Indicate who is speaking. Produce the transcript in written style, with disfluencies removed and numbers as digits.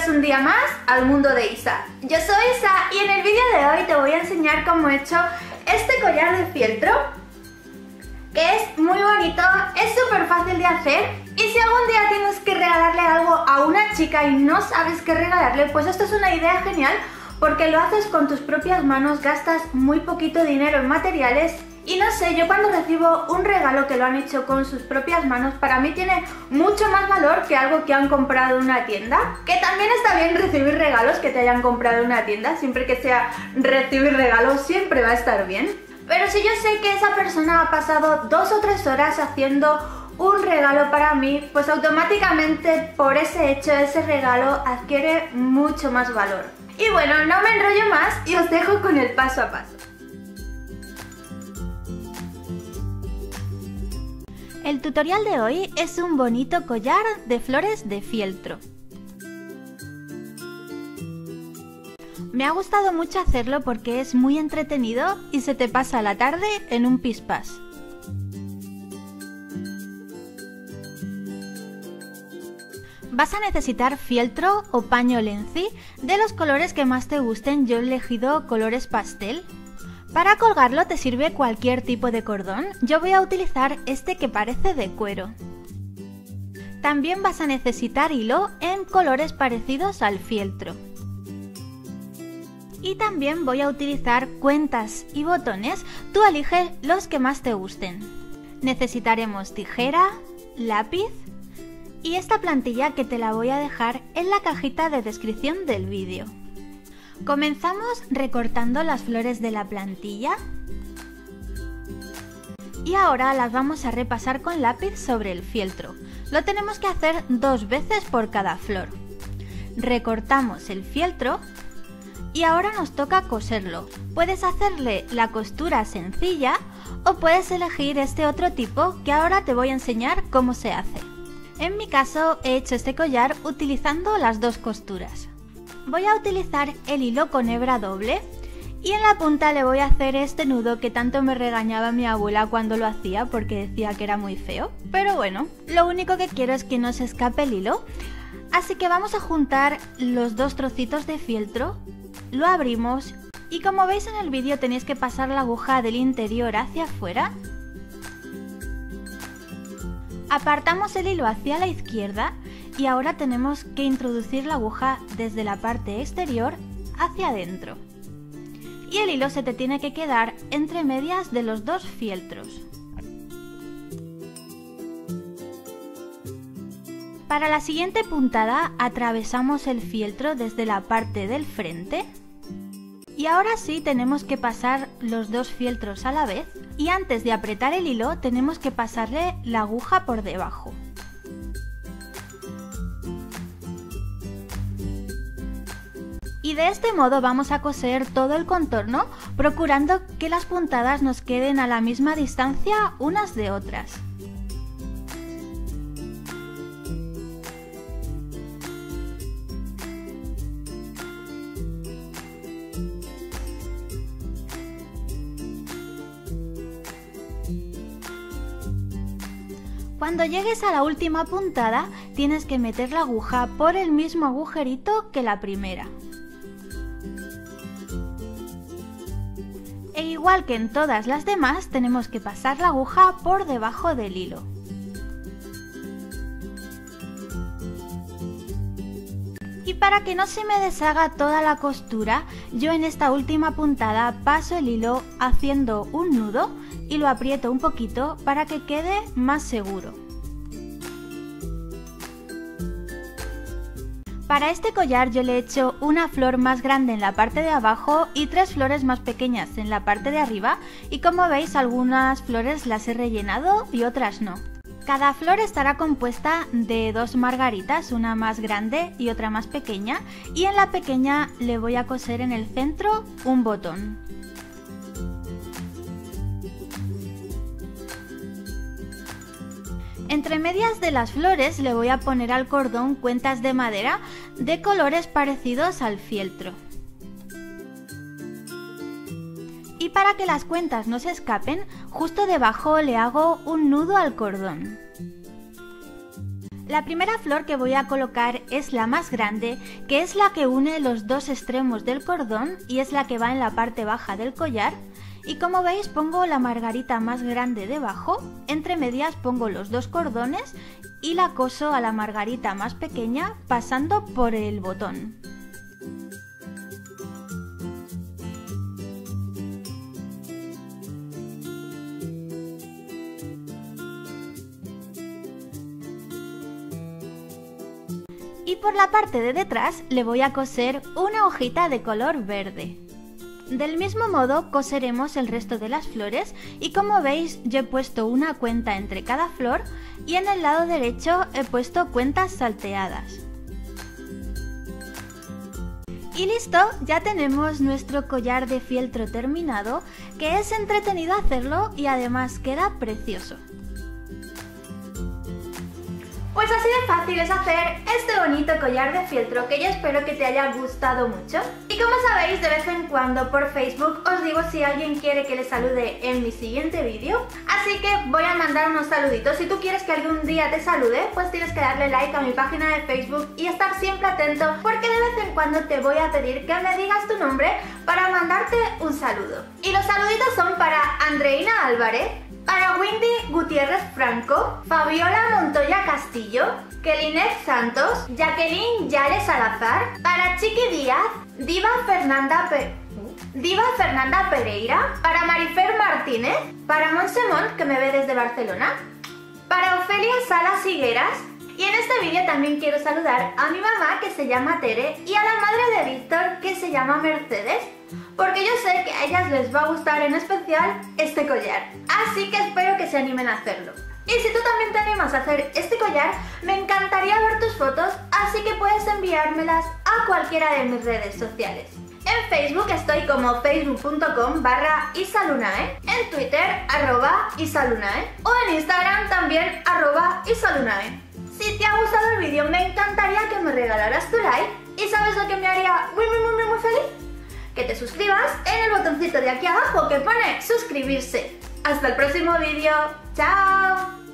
Speaker 1: Bienvenidos un día más al mundo de Isa. Yo soy Isa y en el vídeo de hoy te voy a enseñar cómo he hecho este collar de fieltro, que es muy bonito, es súper fácil de hacer, y si algún día tienes que regalarle algo a una chica y no sabes qué regalarle, pues esto es una idea genial porque lo haces con tus propias manos, gastas muy poquito dinero en materiales. Y no sé, yo cuando recibo un regalo que lo han hecho con sus propias manos, para mí tiene mucho más valor que algo que han comprado en una tienda. Que también está bien recibir regalos que te hayan comprado en una tienda, siempre que sea recibir regalos siempre va a estar bien. Pero si yo sé que esa persona ha pasado 2 o 3 horas haciendo un regalo para mí, pues automáticamente por ese hecho ese regalo adquiere mucho más valor. Y bueno, no me enrollo más y os dejo con el paso a paso. El tutorial de hoy es un bonito collar de flores de fieltro. Me ha gustado mucho hacerlo porque es muy entretenido y se te pasa la tarde en un pispás. Vas a necesitar fieltro o paño lenzi de los colores que más te gusten. Yo he elegido colores pastel. Para colgarlo te sirve cualquier tipo de cordón, yo voy a utilizar este que parece de cuero. También vas a necesitar hilo en colores parecidos al fieltro. Y también voy a utilizar cuentas y botones, tú elige los que más te gusten. Necesitaremos tijera, lápiz y esta plantilla que te la voy a dejar en la cajita de descripción del vídeo. Comenzamos recortando las flores de la plantilla y ahora las vamos a repasar con lápiz sobre el fieltro. Lo tenemos que hacer 2 veces por cada flor. Recortamos el fieltro y ahora nos toca coserlo. Puedes hacerle la costura sencilla o puedes elegir este otro tipo que ahora te voy a enseñar cómo se hace. En mi caso he hecho este collar utilizando las 2 costuras. Voy a utilizar el hilo con hebra doble y en la punta le voy a hacer este nudo que tanto me regañaba mi abuela cuando lo hacía porque decía que era muy feo. Pero bueno, lo único que quiero es que no se escape el hilo. Así que vamos a juntar los 2 trocitos de fieltro, lo abrimos y como veis en el vídeo tenéis que pasar la aguja del interior hacia afuera. Apartamos el hilo hacia la izquierda y ahora tenemos que introducir la aguja desde la parte exterior hacia adentro. Y el hilo se te tiene que quedar entre medias de los 2 fieltros. Para la siguiente puntada atravesamos el fieltro desde la parte del frente. Y ahora sí tenemos que pasar los 2 fieltros a la vez y antes de apretar el hilo tenemos que pasarle la aguja por debajo. Y de este modo vamos a coser todo el contorno, procurando que las puntadas nos queden a la misma distancia unas de otras. Cuando llegues a la última puntada, tienes que meter la aguja por el mismo agujerito que la primera. E igual que en todas las demás, tenemos que pasar la aguja por debajo del hilo. Y para que no se me deshaga toda la costura, yo en esta última puntada paso el hilo haciendo un nudo y lo aprieto un poquito para que quede más seguro. Para este collar yo le he hecho una flor más grande en la parte de abajo y 3 flores más pequeñas en la parte de arriba y como veis algunas flores las he rellenado y otras no. Cada flor estará compuesta de 2 margaritas, una más grande y otra más pequeña, y en la pequeña le voy a coser en el centro un botón. Entre medias de las flores le voy a poner al cordón cuentas de madera de colores parecidos al fieltro. Y para que las cuentas no se escapen, justo debajo le hago un nudo al cordón. La primera flor que voy a colocar es la más grande, que es la que une los dos extremos del cordón y es la que va en la parte baja del collar. Y como veis pongo la margarita más grande debajo, entre medias pongo los dos cordones y la coso a la margarita más pequeña pasando por el botón. Y por la parte de detrás le voy a coser una hojita de color verde. Del mismo modo coseremos el resto de las flores y como veis yo he puesto una cuenta entre cada flor y en el lado derecho he puesto cuentas salteadas. Y listo, ya tenemos nuestro collar de fieltro terminado, que es entretenido hacerlo y además queda precioso. Pues así de fácil es hacer este bonito collar de fieltro que yo espero que te haya gustado mucho. Y como sabéis, de vez en cuando por Facebook os digo si alguien quiere que le salude en mi siguiente vídeo. Así que voy a mandar unos saluditos. Si tú quieres que algún día te salude, pues tienes que darle like a mi página de Facebook y estar siempre atento porque de vez en cuando te voy a pedir que me digas tu nombre para mandarte un saludo. Y los saluditos son para Andreina Álvarez, para Windy Gutiérrez Franco, Fabiola Montoya Castillo, Kelinet Santos, Jacqueline Yale Salazar, para Chiqui Díaz, Diva Fernanda Pereira, para Marifer Martínez, para Monsemont, que me ve desde Barcelona, para Ofelia Salas Higueras. Y en este vídeo también quiero saludar a mi mamá, que se llama Tere, y a la madre de Víctor, que se llama Mercedes, porque yo sé que a ellas les va a gustar en especial este collar, así que espero que se animen a hacerlo. Y si tú también te animas a hacer este collar, me encantaría ver tus fotos, así que puedes enviármelas a cualquiera de mis redes sociales. En Facebook estoy como facebook.com/isalunae, en Twitter @isalunae o en Instagram también @isalunae. Si te ha gustado el vídeo, me encantaría que me regalaras tu like. ¿Y sabes lo que me haría muy feliz? Que te suscribas en el botoncito de aquí abajo que pone suscribirse. Hasta el próximo vídeo. ¡Chao!